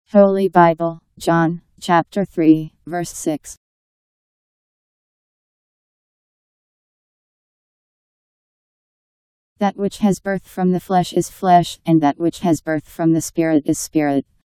Holy Bible, John, chapter 3, verse 6. That which has birth from the flesh is flesh, and that which has birth from the Spirit is spirit.